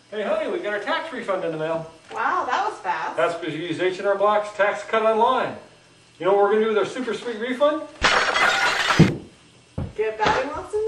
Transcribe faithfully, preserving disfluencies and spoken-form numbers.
Hey honey, we got our tax refund in the mail. Wow, that was fast. That's because you used H and R Block's tax cut online. You know what we're going to do with our super sweet refund? Get batting lessons?